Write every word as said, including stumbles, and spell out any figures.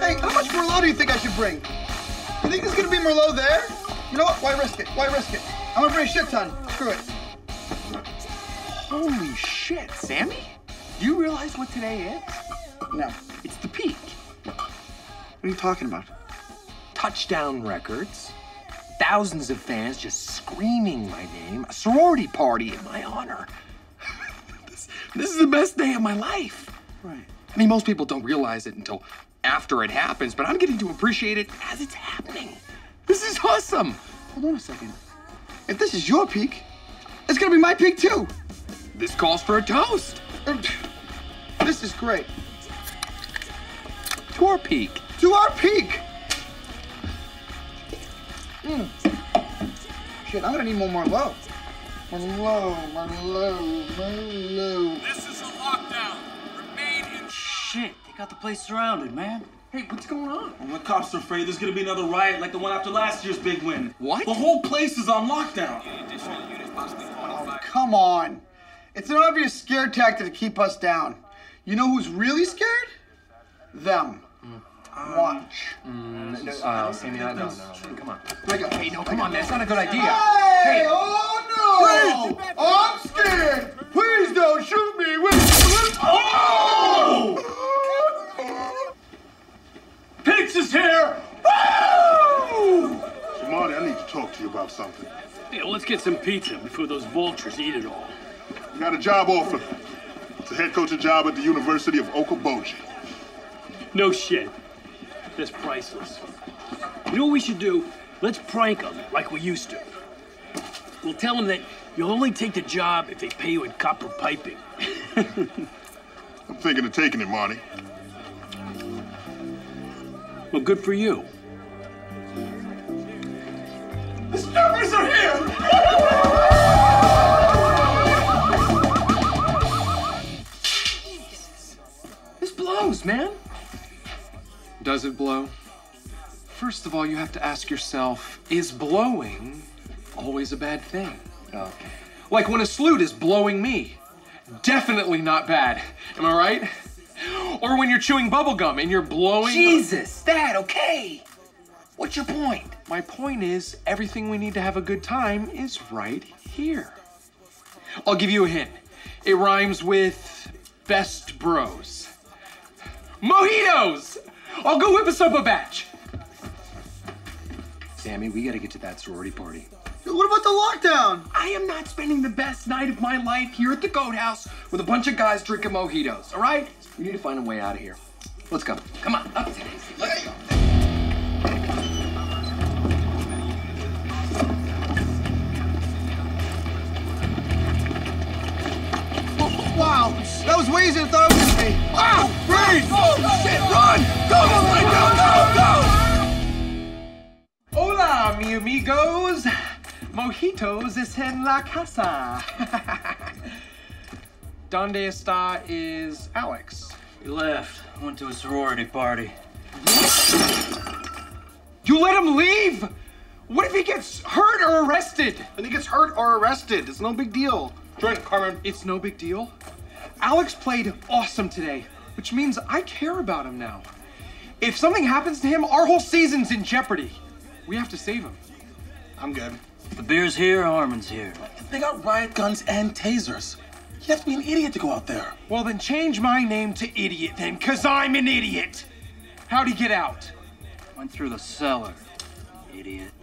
Hey, how much Merlot do you think I should bring? You think there's gonna be Merlot there? You know what? Why risk it? Why risk it? I'm gonna bring a shit ton. Screw it. Holy shit, Sammy? Do you realize what today is? No. It's the peak. What are you talking about? Touchdown records, thousands of fans just screaming my name, a sorority party in my honor. this, this is the best day of my life. Right. I mean, most people don't realize it until after it happens, but I'm getting to appreciate it as it's happening. This is awesome. Hold on a second. If this is your peak, it's gonna be my peak too. This calls for a toast. This is great. To our peak. To our peak. Mm. Shit, I'm gonna need more Merlot. Merlot, Merlot, Merlot. This is a lockdown. Remain in. Shit, they got the place surrounded, man. Hey, what's going on? Well, the cops are afraid there's gonna be another riot like the one after last year's big win. What? The whole place is on lockdown. Oh, come on. It's an obvious scare tactic to keep us down. You know who's really scared? Them. Mm. Watch. Mm, no, uh, Sammy, no, no, no. Come on. Let go. Hey, no, come on, that's not a good idea. Hey! Hey. Oh, no! I'm scared! Please don't shoot me with... Oh! Pitts is here! Woo! So, Marty, I need to talk to you about something. Yeah, let's get some pizza before those vultures eat it all. You got a job offer. It's a head coaching job at the University of Okoboji. No shit. That's priceless. You know what we should do? Let's prank them like we used to. We'll tell them that you'll only take the job if they pay you in copper piping. I'm thinking of taking it, Marty. Well, good for you. The strippers are here! This blows, man. Does it blow? First of all, you have to ask yourself, is blowing always a bad thing? Oh. Like when a salute is blowing me. Definitely not bad. Am I right? Or when you're chewing bubble gum and you're blowing... Jesus, Dad, okay. What's your point? My point is, everything we need to have a good time is right here. I'll give you a hint. It rhymes with best bros. Mojitos! I'll go whip us up a batch. Sammy, we gotta get to that sorority party. What about the lockdown? I am not spending the best night of my life here at the Goat House with a bunch of guys drinking mojitos, all right? We need to find a way out of here. Let's go. Come on, up to Daisy. Let's go. Wow, that was way easier than I thought it was gonna be. Wow! Freeze! Oh, shit! Run! Go! Go! Go! Hola, mi amigos. Mojitos es en la casa. Donde está is Alex? He left. Went to a sorority party. You let him leave? What if he gets hurt or arrested? Then he gets hurt or arrested. It's no big deal. Drink, Carmen. It's no big deal. Alex played awesome today, which means I care about him now. If something happens to him, our whole season's in jeopardy. We have to save him. I'm good. The beer's here, Harmon's here. They got riot guns and tasers. You have to be an idiot to go out there. Well, then change my name to Idiot then, because I'm an idiot. How'd he get out? Went through the cellar, idiot.